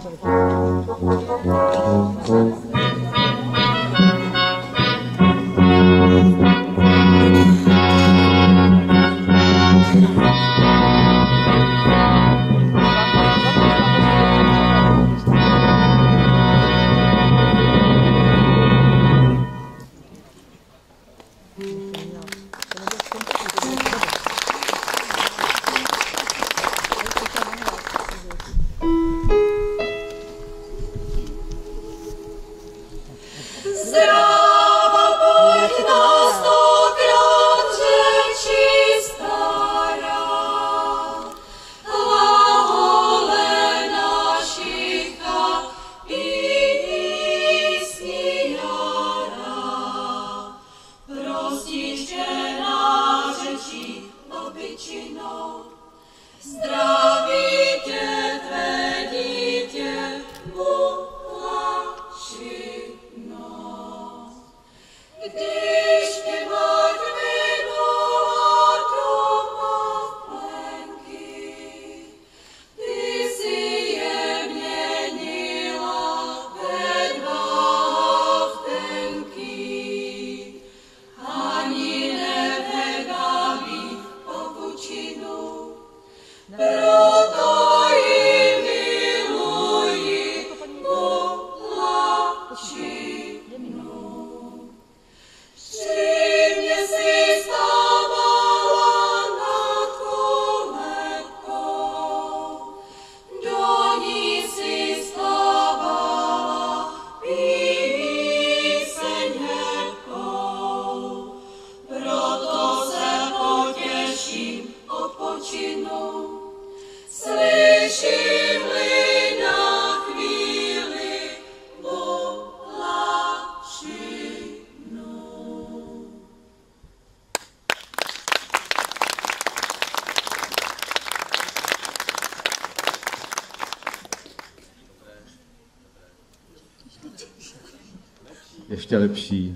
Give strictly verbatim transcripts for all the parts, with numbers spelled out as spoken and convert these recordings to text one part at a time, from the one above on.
Ještě lepší,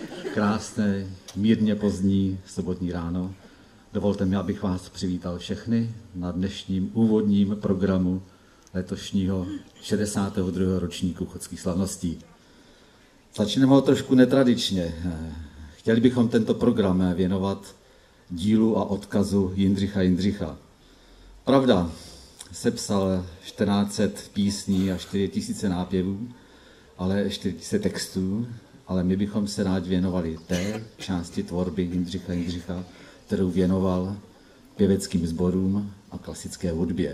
krásné, mírně pozdní sobotní ráno. Dovolte mi, abych vás přivítal všechny na dnešním úvodním programu letošního šedesátého druhého ročníku chodských slavností. Začneme ho trošku netradičně. Chtěli bychom tento program věnovat dílu a odkazu Jindřicha Jindřicha. Pravda, sepsal čtrnáct set písní a čtyři tisíce nápěvů, ale čtyři tisíce textů, ale my bychom se rád věnovali té části tvorby Jindřicha Jindřicha, kterou věnoval pěveckým sborům a klasické hudbě.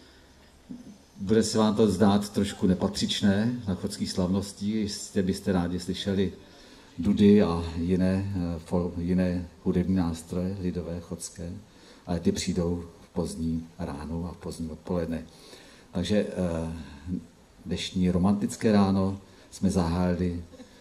Bude se vám to zdát trošku nepatřičné na chodských slavností, jestli byste rádi slyšeli dudy a jiné, jiné hudební nástroje lidové chodské, ale ty přijdou v pozdní ráno a v pozdní odpoledne. Takže dnešní romantické ráno jsme zahájili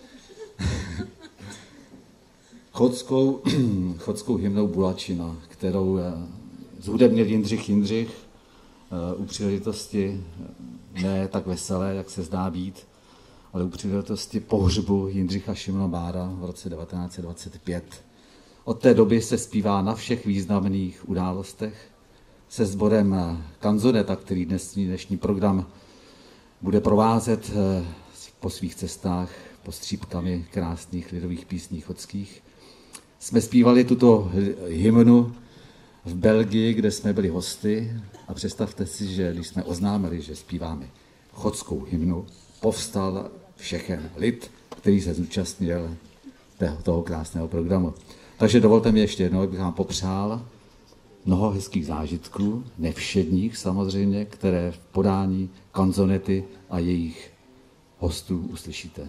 chodskou, chodskou hymnou Bulačina, kterou zhudebnil Jindřich Jindřich u příležitosti ne tak veselé, jak se zdá být, ale u příležitosti pohřbu Jindřicha Šimona Bára v roce devatenáct set dvacet pět. Od té doby se zpívá na všech významných událostech se sborem Kanzoneta, který dnesní, dnešní program bude provázet po svých cestách postřípkami krásných lidových písní chodských. Jsme zpívali tuto hymnu v Belgii, kde jsme byli hosty, a představte si, že když jsme oznámili, že zpíváme chodskou hymnu, povstal všechen lid, který se zúčastnil toho krásného programu. Takže dovolte mi ještě jednou, abych vám popřál mnoho hezkých zážitků, nevšedních samozřejmě, které v podání Kanzonety a jejich hostů uslyšíte.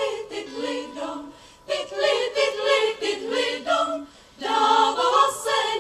Dávala se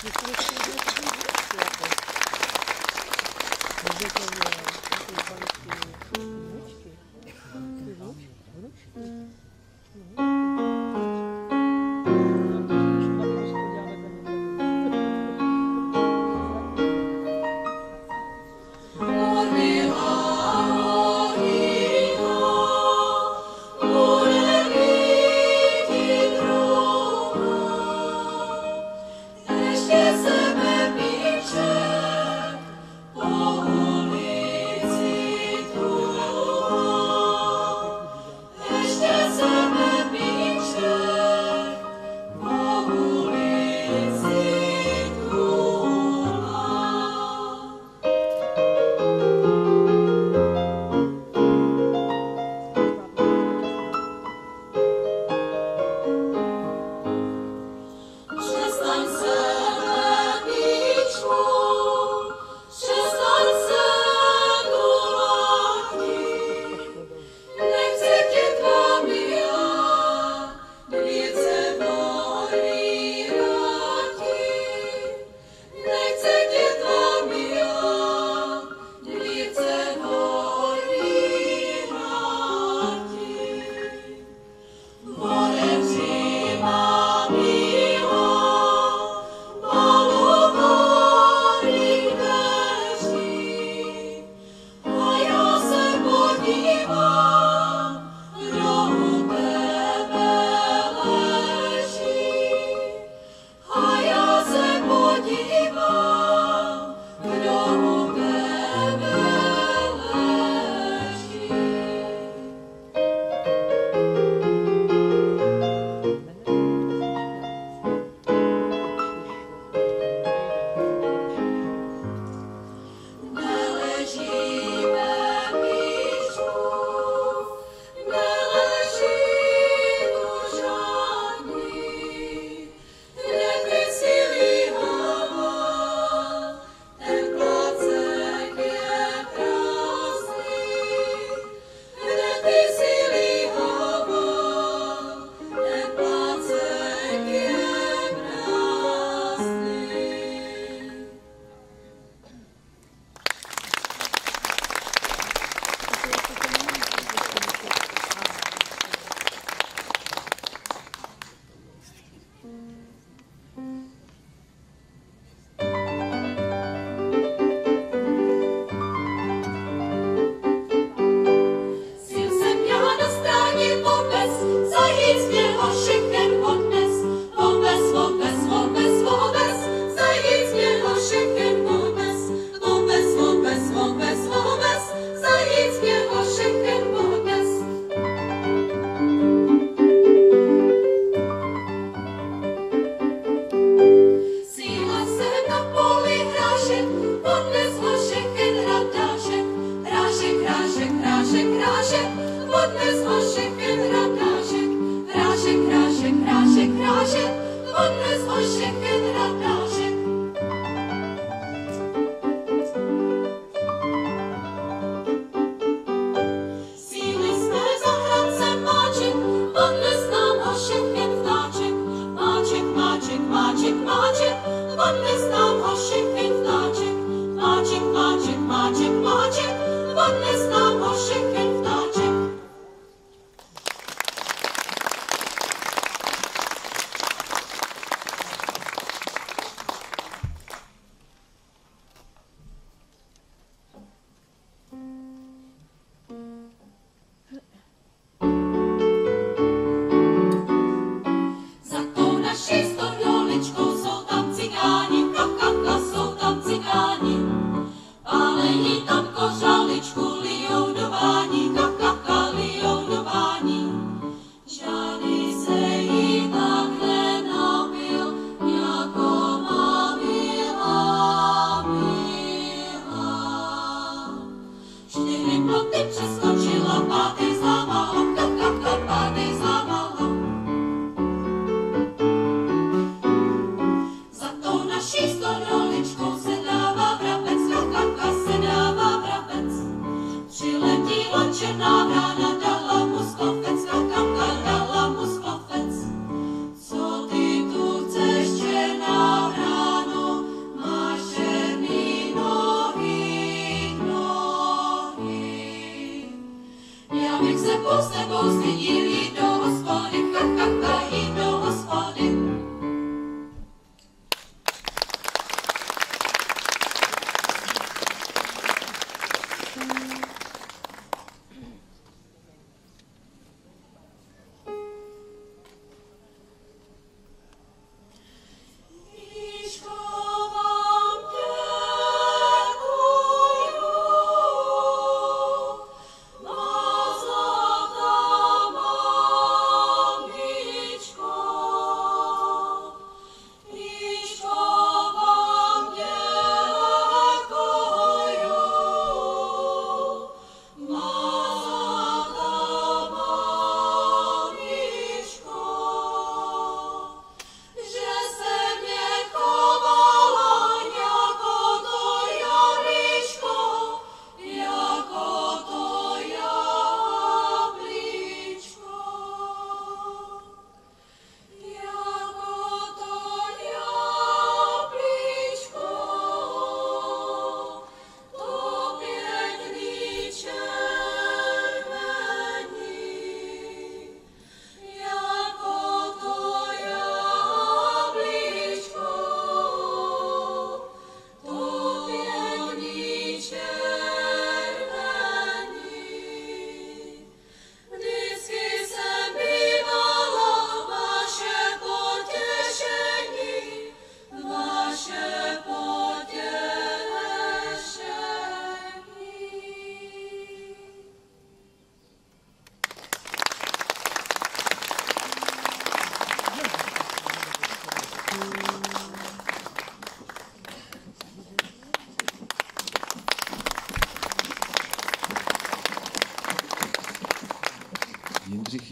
Za to naši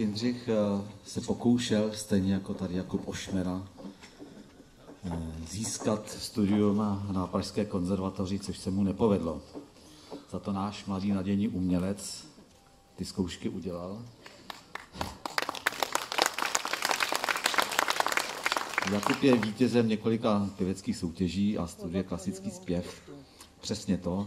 Jindřich se pokoušel, stejně jako tady Jakub Ošmera, získat studium na Pražské konzervatoři, což se mu nepovedlo. Za to náš mladý nadějný umělec ty zkoušky udělal. Jakub je vítězem několika pěveckých soutěží a studuje klasický zpěv. Přesně to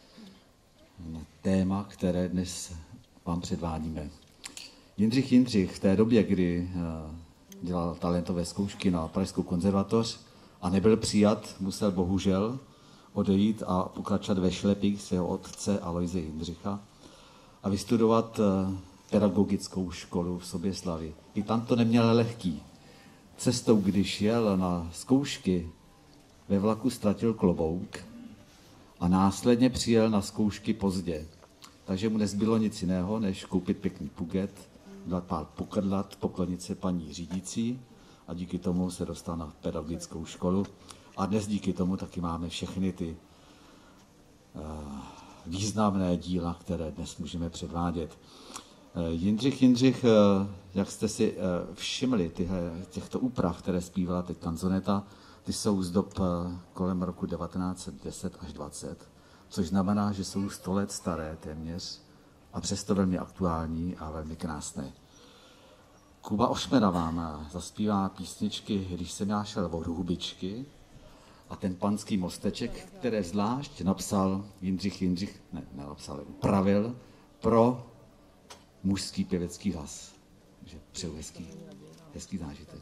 téma, které dnes vám předvádíme. Jindřich Jindřich v té době, kdy dělal talentové zkoušky na Pražskou konzervatoř a nebyl přijat, musel bohužel odejít a pokračovat ve šlepích svého otce Alojze Jindřicha a vystudovat pedagogickou školu v Soběslavi. I tam to neměl lehký. Cestou, když jel na zkoušky, ve vlaku ztratil klobouk a následně přijel na zkoušky pozdě. Takže mu nezbylo nic jiného, než koupit pěkný puget, dát pár pokrdlat, poklonit se paní řídící a díky tomu se dostal na pedagogickou školu. A dnes díky tomu taky máme všechny ty uh, významné díla, které dnes můžeme předvádět. Uh, Jindřich Jindřich, uh, jak jste si uh, všimli, tyhle, těchto úprav, které zpívala teď kanzoneta, ty jsou z dob uh, kolem roku devatenáct set deset až dvacet, což znamená, že jsou sto let staré téměř a přesto velmi aktuální a velmi krásné. Kuba Ošmera vám zaspívá písničky Když jsem já šel od hubičky a ten Panský mosteček, které zvlášť napsal Jindřich Jindřich, ne, nenapsal, ale upravil pro mužský pěvecký hlas. Takže přeju hezký, hezký zážitek.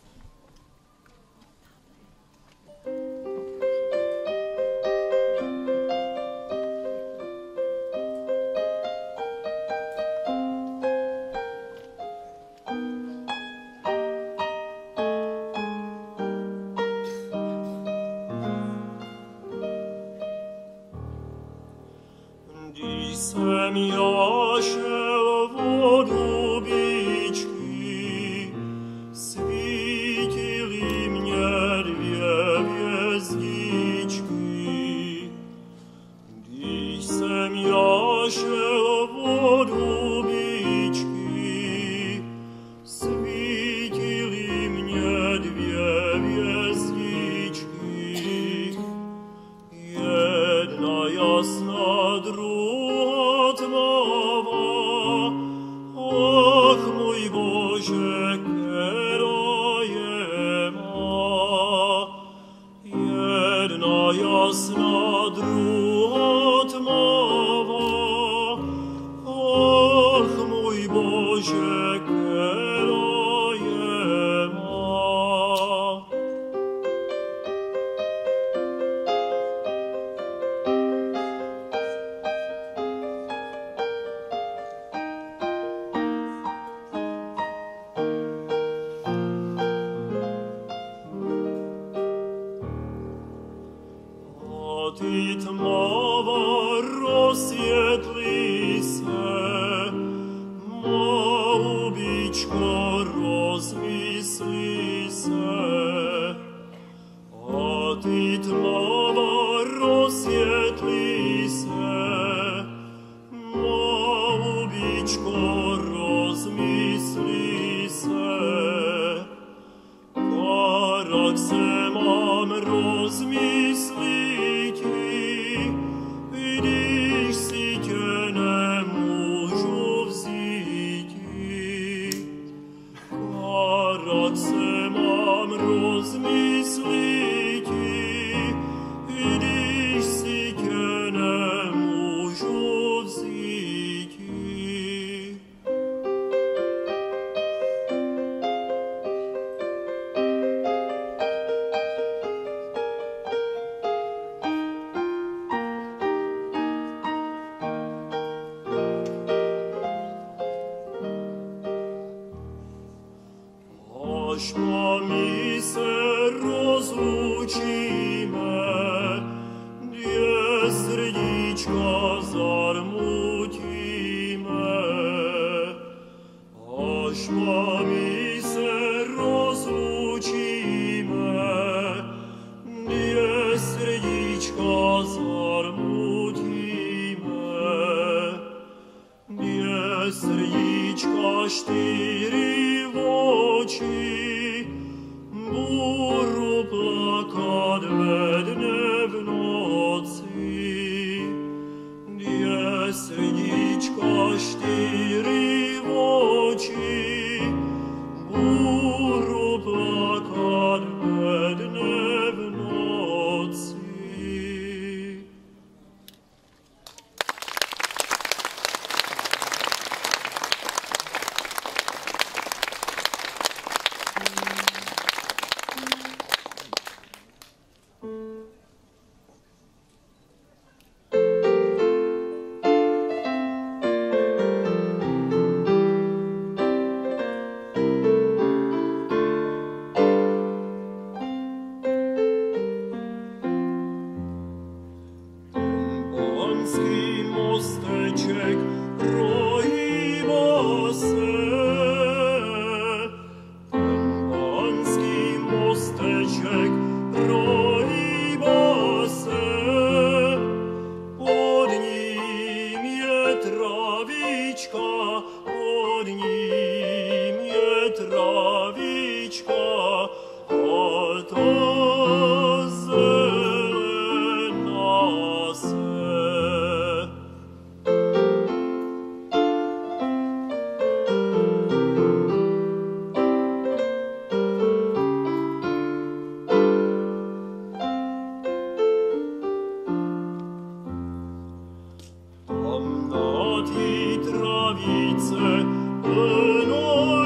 Jsem já šel od hubičky, svítily mě dvě hvězdičky. Když jsem já šel od hubičky, svítily mě dvě hvězdičky. Jedna jasná, druhá tmavá, ach můj Bože, která je má. Jedna jasná, druhá tmavá, ach můj Bože, která je má. Ty tmava rozsvětlí se, má hubičko rozmyslí se. A ty tmava rozsvětlí se, má hubičko rozmyslí se. Karak se mám rozmyslit, když si tě nemůžu vzít. Karak se mám rozmyslit, když si tě nemůžu vzít. Až mami se rozlučíme, dvě srdíčka zarmutíme. Až mami se rozlučíme, dvě srdíčka zarmutíme. Dvě srdíčka čtyři srdíčka čtyři oči, budu plakat ve dne v noci. Mosteček prohýbá se, ten pánský mosteček prohýbá se, pod ním je travička, pod ním je travička, a ta zelená se. Tam na té travice plno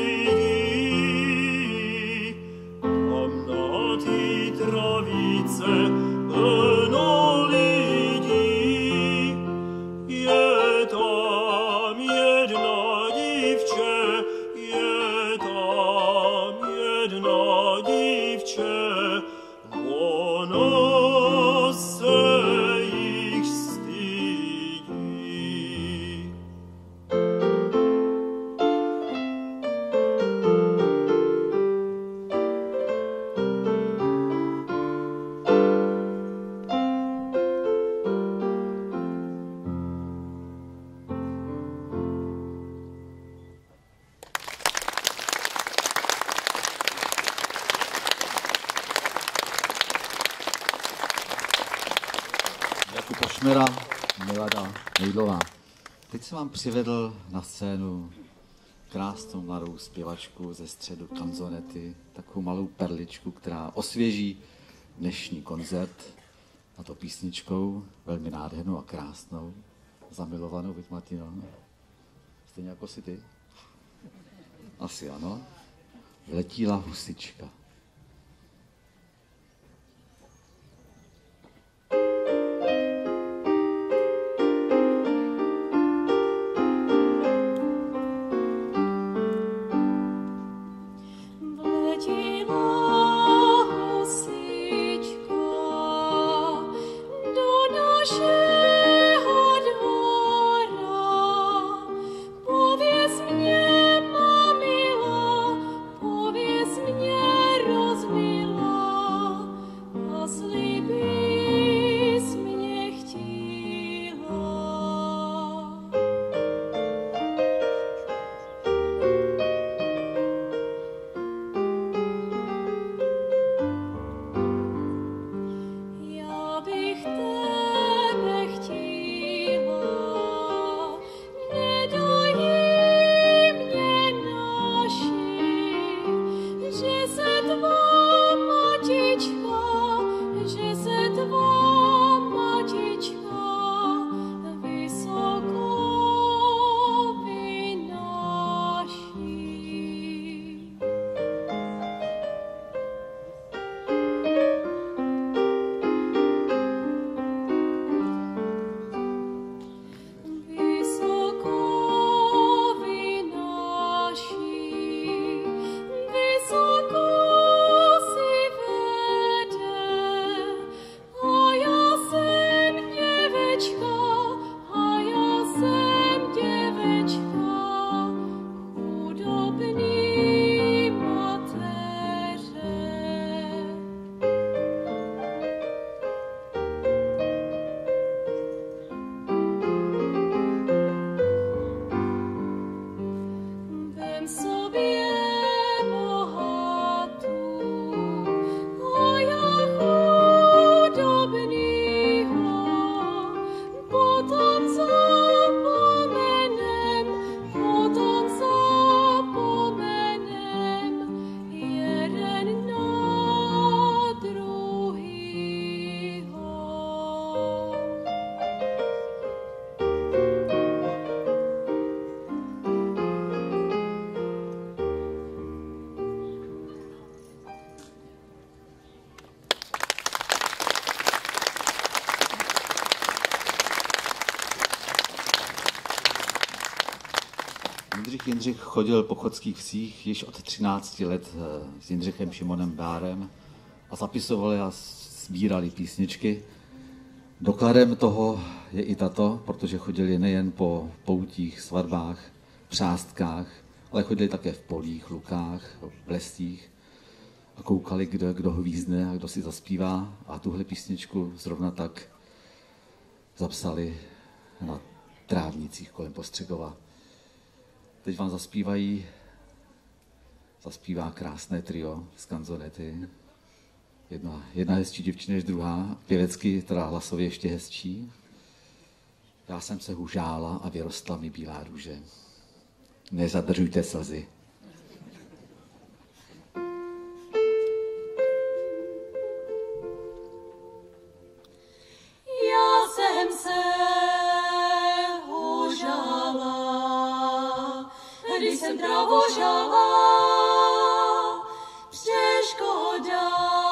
lidí, tam na té travice plno lidí, je tam jedna dívče, je tam jedna dívče, ona se jich stydí. Jakub Ošmera, Milada Nejdlová. Teď jsem vám přivedl na scénu krásnou mladou zpěvačku ze středu kanzonety, takovou malou perličku, která osvěží dnešní koncert, a to písničkou velmi nádhernou a krásnou, zamilovanou, viď Martino? Stejně jako si ty? Asi ano. Letíla husička. Pověz mě, mamilo, pověz mě, Jindřich Jindřich chodil po chodských vsích již od třinácti let s Jindřichem Šimonem Bárem a zapisovali a sbírali písničky. Dokladem toho je i tato, protože chodili nejen po poutích, svatbách, přástkách, ale chodili také v polích, lukách, v lesích a koukali, kdo, kdo hvízdne a kdo si zaspívá. A tuhle písničku zrovna tak zapsali na trávnicích kolem Postřegova. Teď vám zaspívají, zaspívá krásné trio z kanzonety. Jedna, jedna hezčí děvčina než druhá, pěvecky, teda hlasově ještě hezčí. Já jsem se hužála a vyrostla mi bílá růže. Nezadržujte slzy. Já jsem se hužála, když jsem trávu žala, přeškoda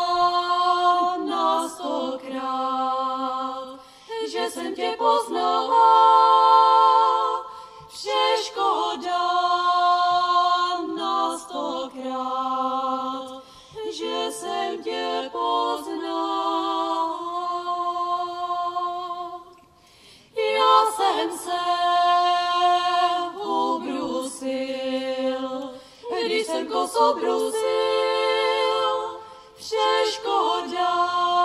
na stokrát, že jsem tě poznala, přeškoda na stokrát, že jsem tě poznala. Já jsem se ubrusil, když jsem kosu brusil, přeškoda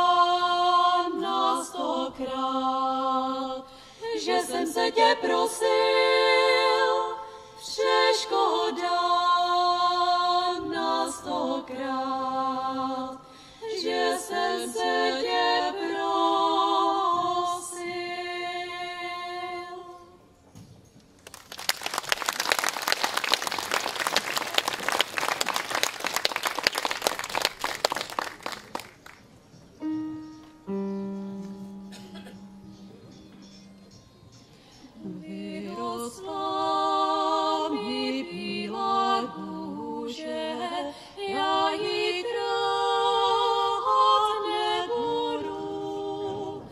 na stokrát, že jsem se tě prosil, přeškoda na stokrát, že jsem se tě prosil. Vyrostla mi bílá růže, já ji trhat nebudu.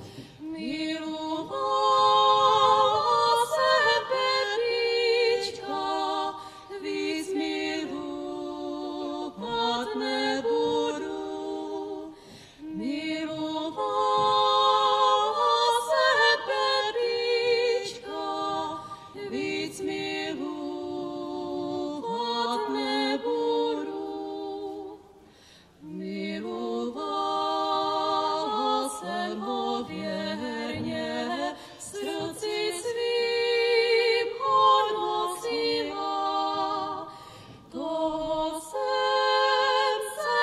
Milovala jsem Petrička, víc milovat nebudu. Milovala jsem Petrička, víc milovat nebudu. Milovala jsem ho věrně, v srdci svým ho nosila. Toho jsem se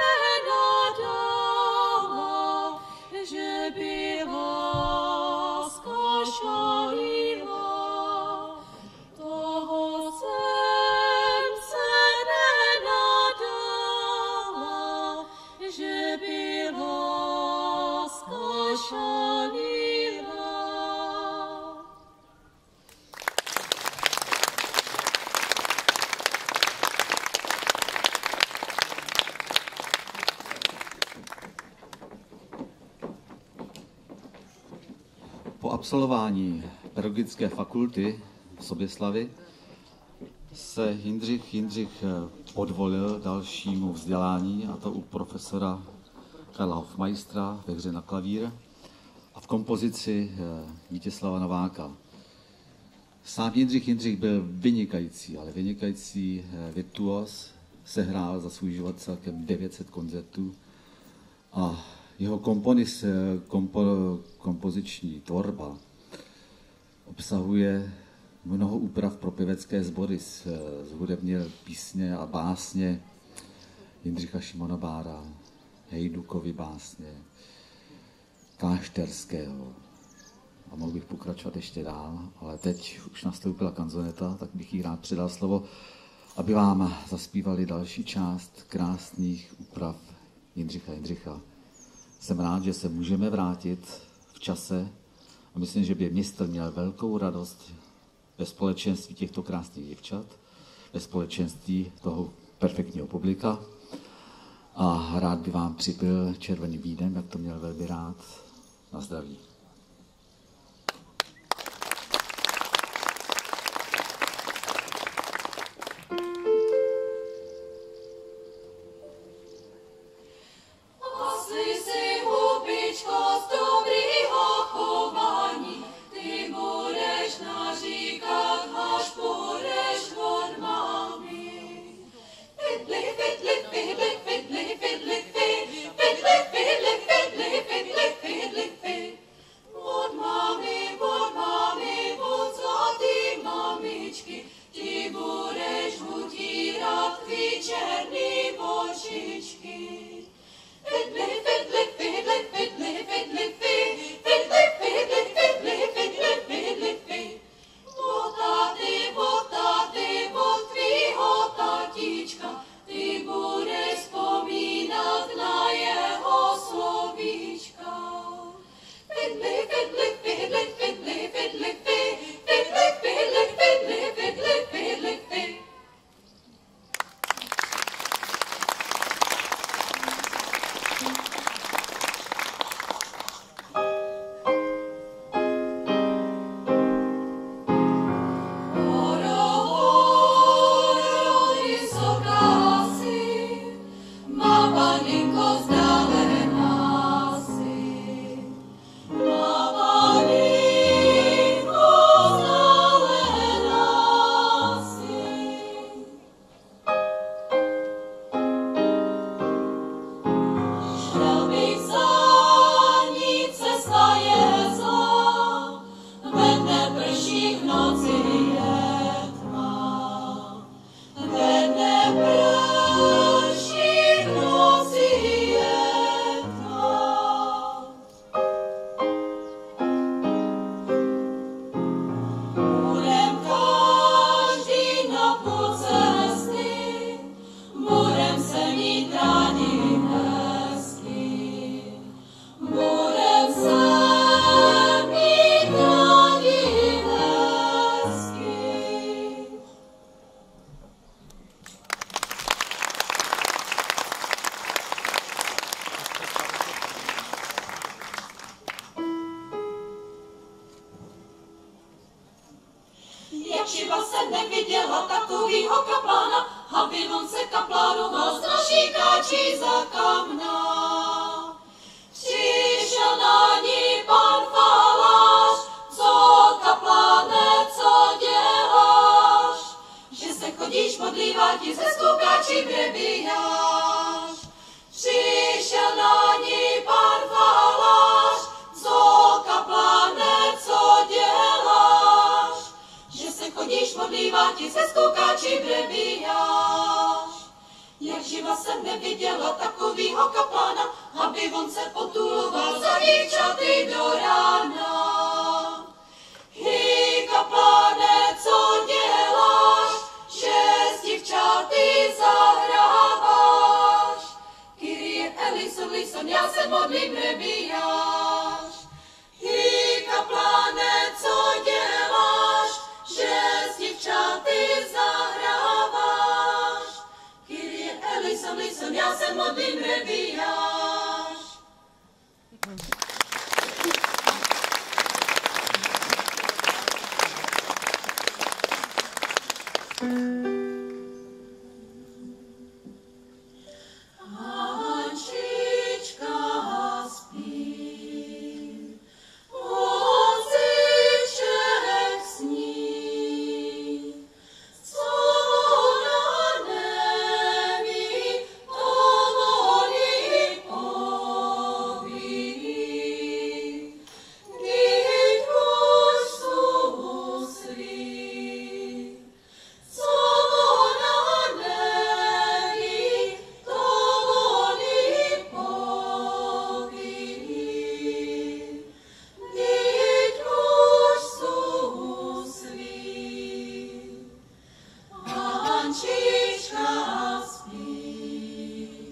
nenadala, že by láska šalila. Toho jsem se nenadala, že by láska šalila. Po absolvování pedagogické fakulty v Soběslavi se Jindřich Jindřich podvolil dalšímu vzdělání, a to u profesora Karla Hofmeistera ve hře na klavír a v kompozici Vítězslava Nováka. Sám Jindřich Jindřich byl vynikající, ale vynikající virtuos, sehrál za svůj život celkem devět set koncertů a jeho komponis, kompo, kompoziční tvorba obsahuje mnoho úprav pro pěvecké sbory, zhudebnil písně a básně Jindřicha Šimona Bára, Hejdukovy básně, Klášterského. A mohl bych pokračovat ještě dál, ale teď už nastoupila kanzoneta, tak bych jí rád předal slovo, aby vám zaspívali další část krásných úprav Jindřicha Jindřicha. Jsem rád, že se můžeme vrátit v čase a myslím, že by mistr měl velkou radost ve společenství těchto krásných děvčat, ve společenství toho perfektního publika a rád by vám připil červeným vínem, jak to měl velmi rád. Na zdraví. jak živa jsem neviděla takovýho kaplána, aby on se kaplánoval z naší káčí za kamna. Přišel na ní pan falář, co kapláne, co děláš? Že se chodíš modlívat, ti ze skoukáčí přebíjáš. Přišel na ní pan falář, co kapláne, co děláš? Že se chodíš modlívat, ti ze skoukáčí přebíjáš. Jak živa jsem neviděla takovýho kaplána, aby on se potuloval za dívčaty do rána. Hy, kapláne, co děláš, že s dívčaty zahráváš? Kyrie eleison, eleison, já se modlím, nebíjáš. Hy, kapláne, co děláš, že s dívčaty zahráváš? Kyrie eleison, eleison, já se modlím, nebíjáš. Ančička spí, Honziček sní, co ona neví, to on jí poví. Vždyť už jsou svý, co ona neví, to on jí poví. Vždyť už jsou svý. Ančička spí,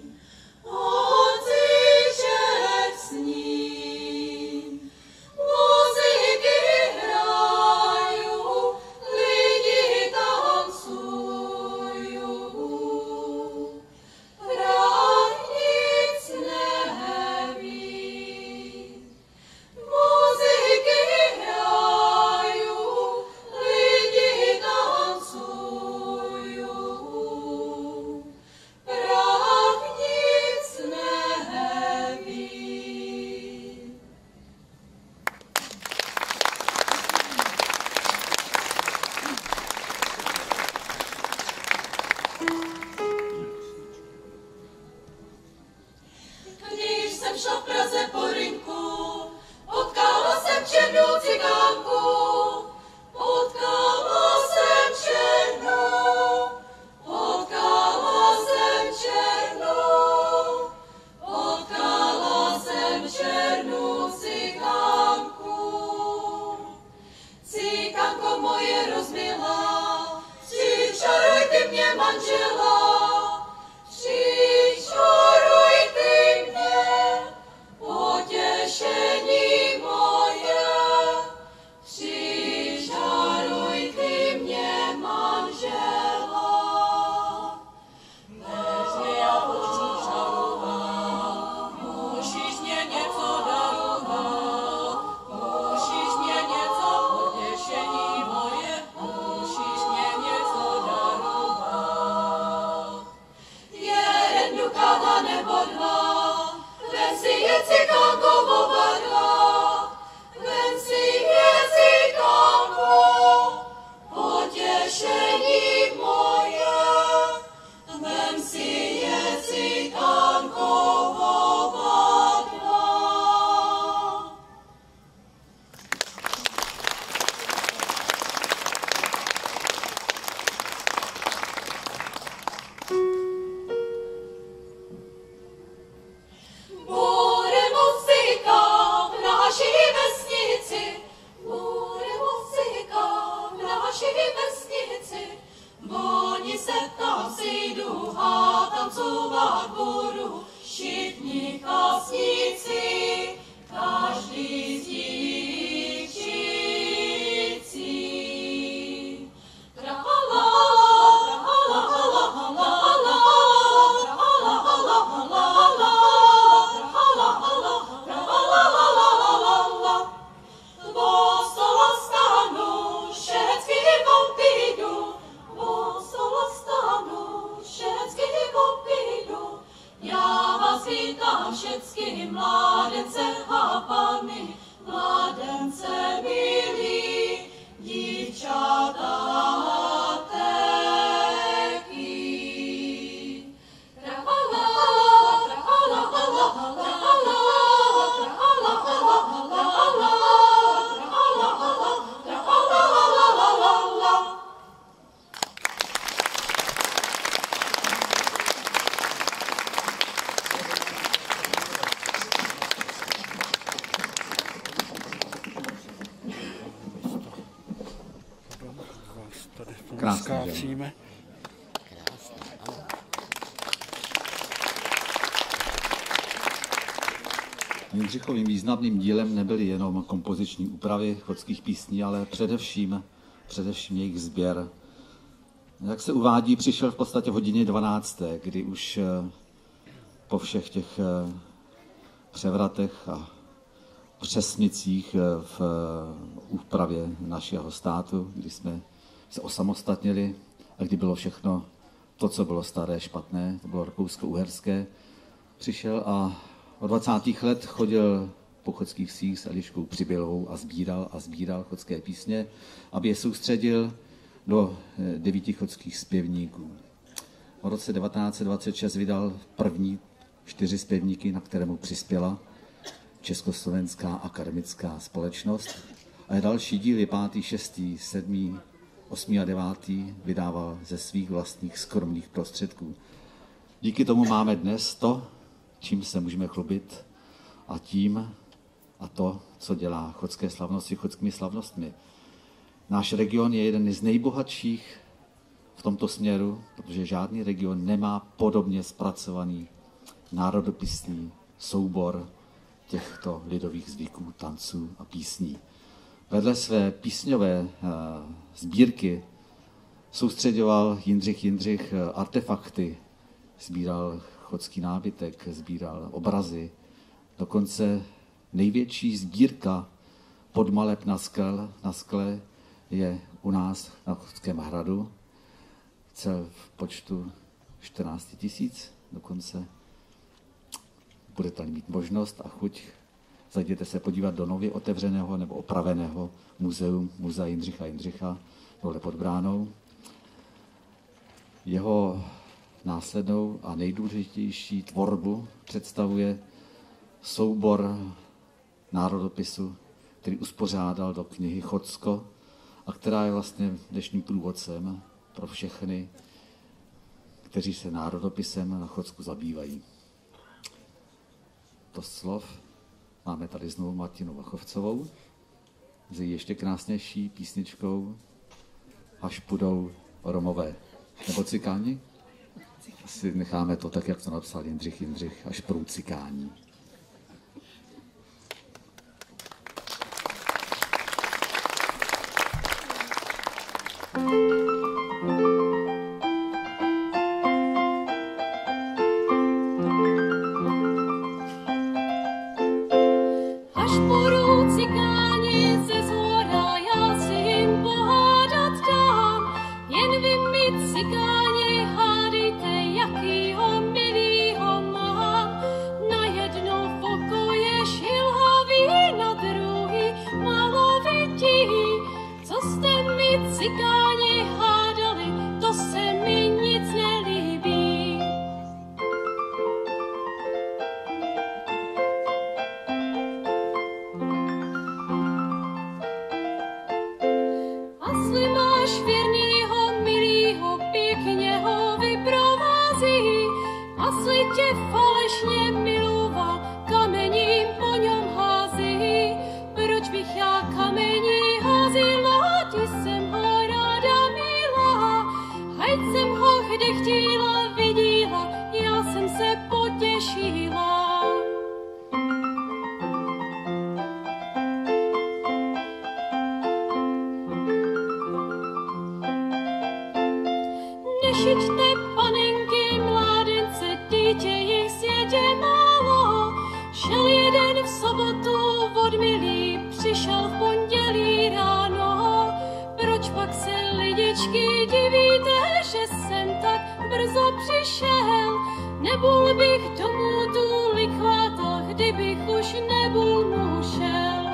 Honziček sní, muziky hrajú, lidi tancujú. Prach nic neví. Muziky hrajú, lidi tancujú. Prach nic neví. Když jsem šla v Praze po rynku, potkala jsem černou cikánku. Potkala jsem černou, potkala jsem černou, potkala jsem černou cikánku. Cikánko moje rozmilá, přičaruj ty mě manžela, přičaruj ty mě, potěšení moje, přičaruj ty mě manžela. Než já budu čarovat, musíš mě něco darovat, musíš mě něco, potěšení moje, musíš mě něco darovat. Krásně, skácíme. Jindřichovým významným dílem nebyly jenom kompoziční úpravy chodských písní, ale především, především jejich sběr. Jak se uvádí, přišel v podstatě v hodině dvanácté, kdy už po všech těch převratech a přesmicích v úpravě našeho státu, kdy jsme se osamostatnili a kdy bylo všechno to, co bylo staré, špatné, to bylo rakousko-uherské, přišel a od dvacátých let chodil po chodských vsích s Eliškou Přibylou a sbíral a sbíral chodské písně, aby je soustředil do devíti chodských zpěvníků. V roce devatenáct set dvacet šest vydal první čtyři zpěvníky, na které mu přispěla Československá akademická společnost. A další díly, pátý, šestý, sedmý, osmý a devátý, vydával ze svých vlastních skromných prostředků. Díky tomu máme dnes to, čím se můžeme chlubit, a tím a to, co dělá chodské slavnosti chodskými slavnostmi. Náš region je jeden z nejbohatších v tomto směru, protože žádný region nemá podobně zpracovaný národopisný soubor těchto lidových zvyků, tanců a písní. Vedle své písňové sbírky soustředoval Jindřich Jindřich artefakty, sbíral chodský nábytek, sbíral obrazy. Dokonce největší sbírka podmaleb na, skel, na skle je u nás na Chodském hradu. Cel v počtu čtrnáct tisíc. Dokonce budete mít možnost a chuť. Zajděte se podívat do nově otevřeného nebo opraveného muzeum, muzea Jindřicha Jindřicha, dole pod bránou. Jeho následnou a nejdůležitější tvorbu představuje soubor národopisu, který uspořádal do knihy Chodsko a která je vlastně dnešním průvodcem pro všechny, kteří se národopisem na Chodsku zabývají. To slov máme tady znovu Martinu Vachovcovou s její ještě krásnější písničkou Až půjdou Romové. Nebo cikáni? Si necháme to tak, jak to napsal Jindřich Jindřich, až prů cikání. Až budou cikáni ze zhora, já si jim pohádat dám. Jen vy mi cikáni hádejte, jakýho milýho mám. Na jedno pokoje šilhavý, na druhý malovitý. Co jste mi cikáni hádali, to se mi nic nelíbí. Asli máš věrnýho, milýho, pěkně ho vyprovází. Asli tě falešně miloval, kamením po něm hází. Proč bych já kamení házila, ty jsem ho ráda milá. Hejď jsem ho kde chtěla, viděla, já jsem se potěšila. Nešiťte panenky, mládence, dítě jich světě málo. Šel jeden v sobotu od milý, přišel v pondělí ráno. Proč pak se lidičky divíte, že jsem tak brzo přišel? Nebul bych domů tu likvátal, kdybych už nebul mušel.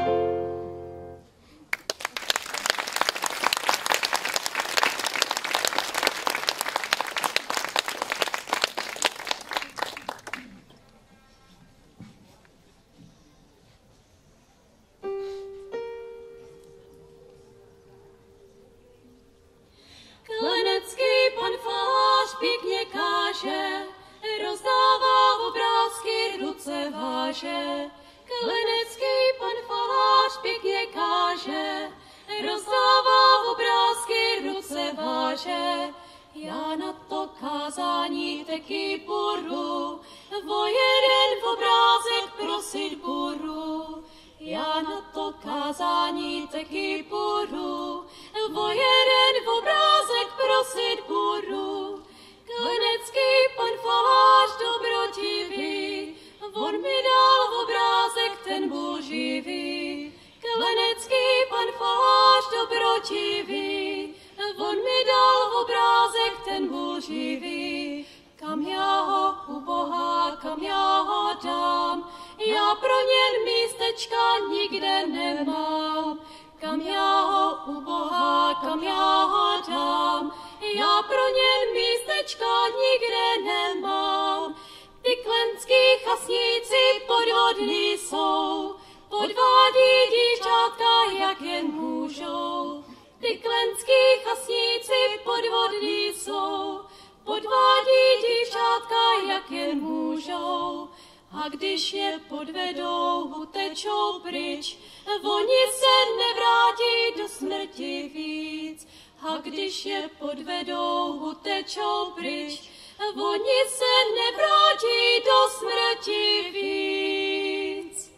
Klenecký pan falář pěkně káže, rozdává obrázky, ruce váže. Klenecký pan falář pěkně káže, rozdává obrázky, ruce neváže. Já na to kázání taky budu, o jeden obrázek prosit budu. Já na to kázání taky budu, o jeden obrázek prosit budu. Klenecký pan falář dobrotivý, on mi dal obrázek, ten byl živý. Klenecký pan falář dobrotivý, on mi dal obrázek, ten byl živý. Kam já ho u Boha, kam já ho dám, já pro něj místečka nikde nemám. Kam já ho u Boha, kam já ho dám, já pro něj místečka nikde nemám. Ty klenský chasníci podvodní jsou, podvádí dívčátka, jak jen můžou. Ty klenský chasníci podvodní jsou, podvádí dívčátka, jak jen můžou. A když je podvedou, utečou pryč, oni se nevrátí do smrti víc. A když je podvedou, utečou pryč, oni se nevrátí do smrti víc.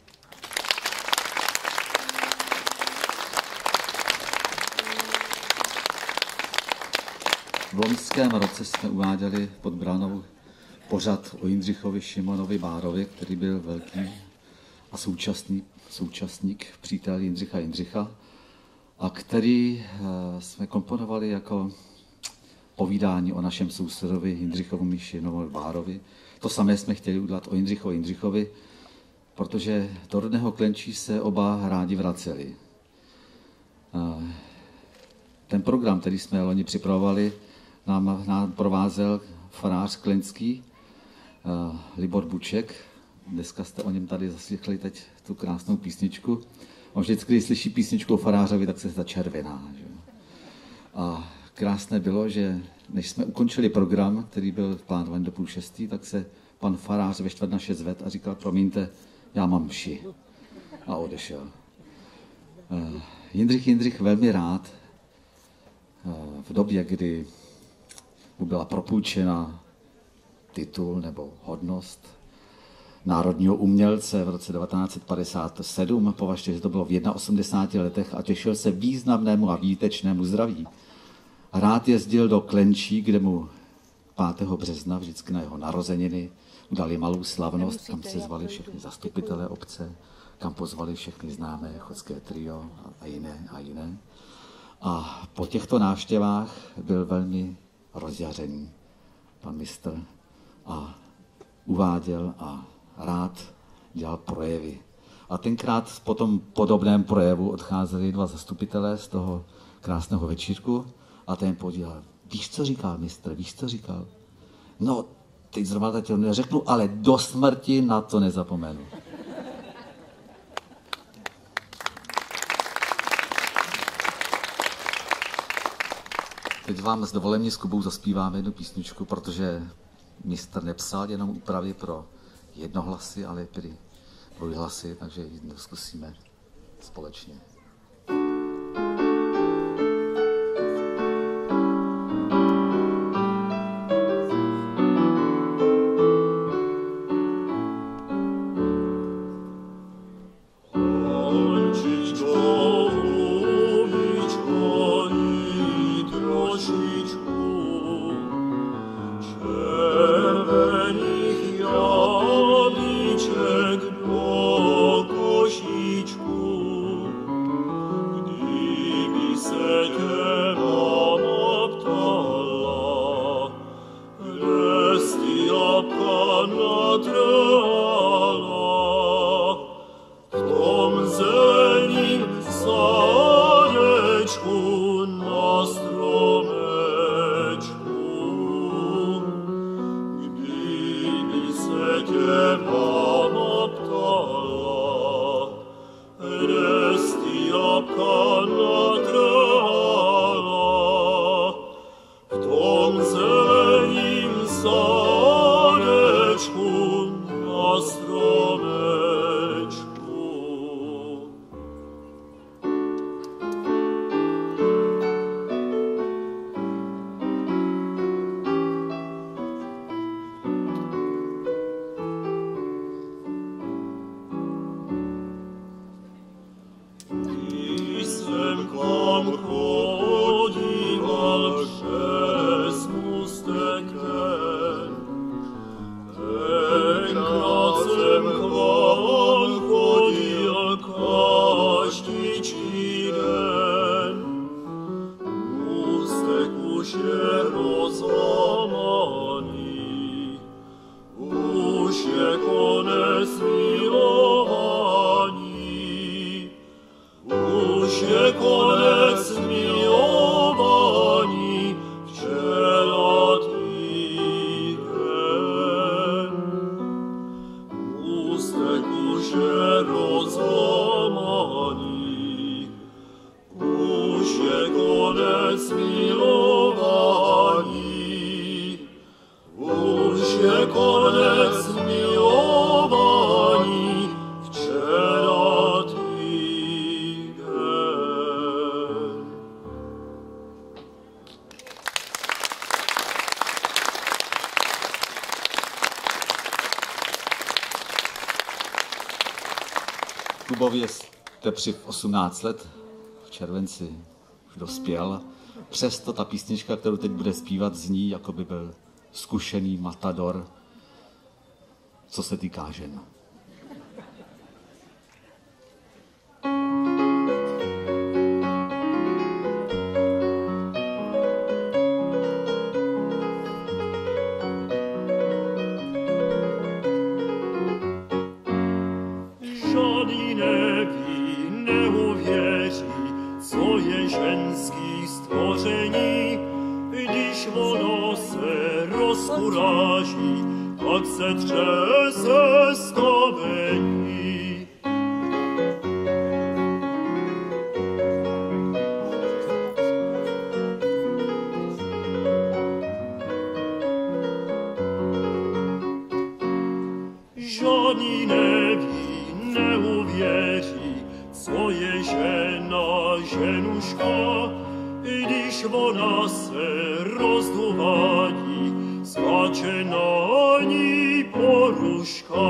V loňském roce jsme uváděli pod branou pořad o Jindřichovi Šimonovi Bárovi, který byl velký a současný, současník, přítel Jindřicha Jindřicha, a který jsme komponovali jako povídání o našem sousedovi Jindřichovi Šimonovi Bárovi. To samé jsme chtěli udělat o Jindřichovi Jindřichovi, protože do rodného Klenčí se oba rádi vraceli. Ten program, který jsme loni připravovali, nám, nám provázel farář klenský, uh, Libor Buček. Dneska jste o něm tady zaslechli teď tu krásnou písničku. On vždycky, když slyší písničku o farářovi, tak se začervená. Že? A krásné bylo, že než jsme ukončili program, který byl plánovaný do půl šestý, tak se pan farář ve čtvrt na šest zved a říkal, promiňte, já mám mši. A odešel. Uh, Jindřich Jindřich velmi rád v době, kdy mu byla propůjčena titul nebo hodnost národního umělce v roce devatenáct padesát sedm, považte, že to bylo v osmdesáti jedné letech, a těšil se významnému a výtečnému zdraví. Rád jezdil do Klenčí, kde mu pátého března, vždycky na jeho narozeniny, udali malou slavnost, kam se zvali všechny zastupitelé obce, kam pozvali všechny známé chodské trio a jiné a jiné. A po těchto návštěvách byl velmi rozjařený pan mistr a uváděl a rád dělal projevy. A tenkrát po tom podobném projevu odcházeli dva zastupitelé z toho krásného večírku a ten podělal, víš, co říkal mistr, víš, co říkal? No, teď zrovna teď neřeknu, ale do smrti na to nezapomenu. Teď vám s dovolením s Kubou zaspíváme jednu písničku, protože mistr nepsal jenom úpravy pro jednohlasy, ale i dvojhlasy, takže ji zkusíme společně. chodíval přes můstek ten. Tenkrát jsem k vám chodil každičí den. Můstek už je rozlamaný, už je konec milování, už je konec milování, včera týden. Můstek už je rozlamaný, už je konec milování, už je konec milování, včera týden. Kubovi je teprve osmnáct let, v červenci už dospěl. Přesto ta písnička, kterou teď bude zpívat, zní, jako by byl zkušený matador, co se týká žen. Žádný neví, neuvěří, co je ženský stvoření. Když ono se rozkuráží, tak se třese stavení. Žádný neví, neuvěří, co je žena, ženuška. Když ona se rozduvádí, skáče na ní poruška.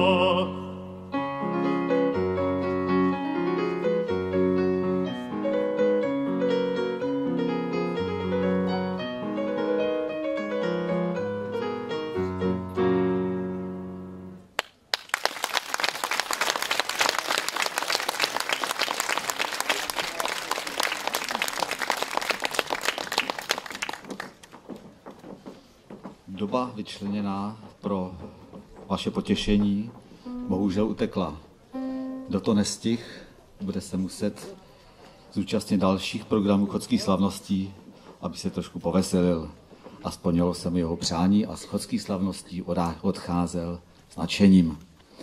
Doba vyčleněná pro vaše potěšení bohužel utekla. Kdo to nestih, bude se muset zúčastnit dalších programů chodských slavností, aby se trošku poveselil. A splnilo se mu jeho přání a z chodských slavností odcházel s nadšením.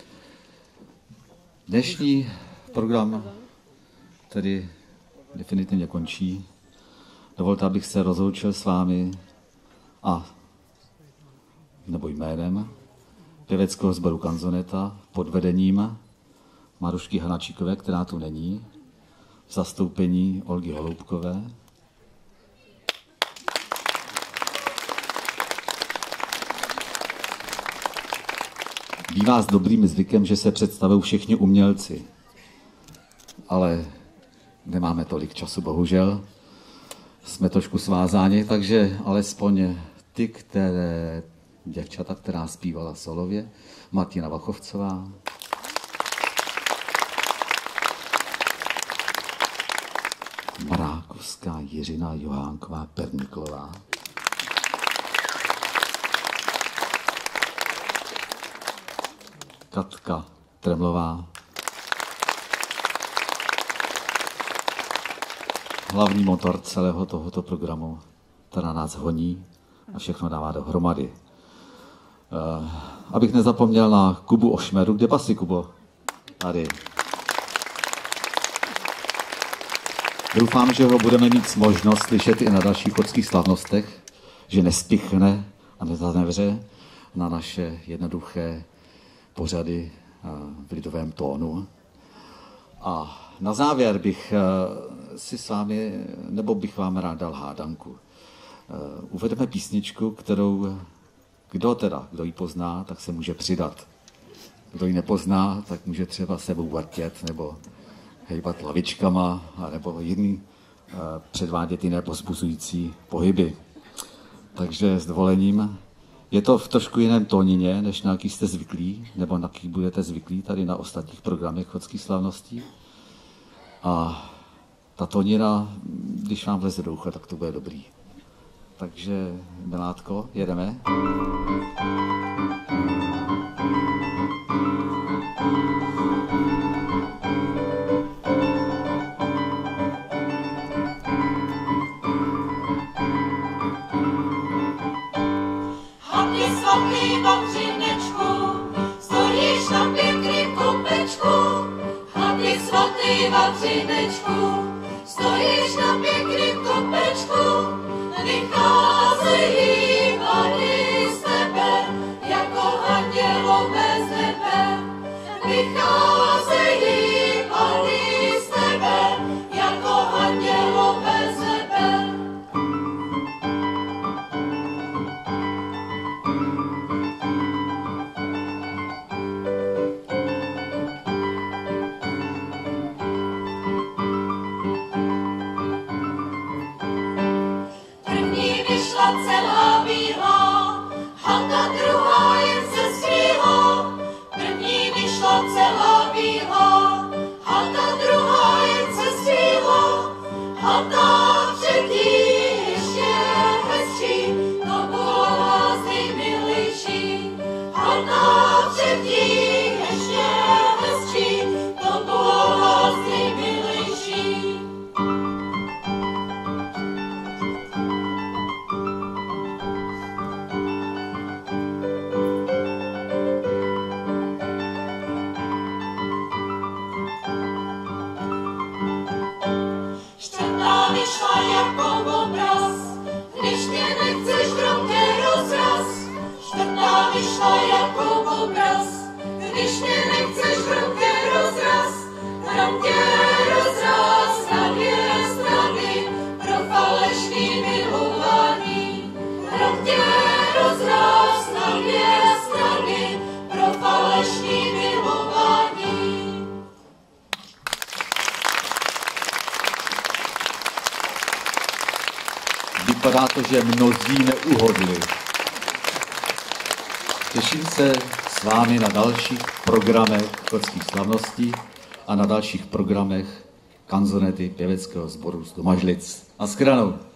Dnešní program tedy definitivně končí. Dovolte, abych se rozloučil s vámi a nebo jménem pěveckého sboru Kanzoneta pod vedením Marušky Hanačíkové, která tu není, v zastoupení Olgy Holoubkové. Bývá s dobrým zvykem, že se představují všichni umělci, ale nemáme tolik času, bohužel. Jsme trošku svázáni, takže alespoň ty, které děvčata, která zpívala solově, Martina Vachovcová, Mrákovská Jiřina Johánková Perniklová, Katka Tremlová, hlavní motor celého tohoto programu, která nás honí a všechno dává dohromady. Uh, abych nezapomněl na Kubu Ošmeru. Kde pasí, Kubo? Tady. Doufám, že ho budeme mít možnost slyšet i na dalších chodských slavnostech, že nespichne a nezanevře na naše jednoduché pořady v lidovém tónu. A na závěr bych si s vámi, nebo bych vám rád dal hádanku. Uvedeme písničku, kterou kdo teda, kdo ji pozná, tak se může přidat. Kdo ji nepozná, tak může třeba sebou vrtět, nebo hejbat lavičkama, nebo jiný předvádět jiné povzbuzující pohyby. Takže s dovolením, je to v trošku jiném tónině, než na jaký jste zvyklí, nebo na jaký budete zvyklí tady na ostatních programech chodských slavností. A ta tónina, když vám vleze do ucha, tak to bude dobrý. Takže, Milátko, jedeme. Svatý Vavřinečku, stojíš na pěkným kopečku. Happy svatý Vavřinečku, stojíš na pěkným kopečku. Vycházejí mladí z tebe, jako andělové z nebe. Vycházejí mladí z tebe, jako andělové z nebe. Celá bílá, a ta druhá jen se stříhá. První vyšla celá bílá, a ta druhá jen se stříhá. A ta třetí ještě hezčí, to bylo vás nejmilejší. A ta třetí ještě hezčí, to bylo vás nejmilejší. Vyšla jako obraz, když mě nechceš hromký rozraz. Čtvrtá vyšla jako obraz, když mě nechceš hromký rozraz. Hromký rozraz na dvě strany pro falešný milování. Hromký rozraz na dvě strany pro falešný milování. Vypadá to, že mnozí neuhodli. Těším se s vámi na dalších programech chodských slavností a na dalších programech kanzonety pěveckého sboru z Domažlic. Naschledanou.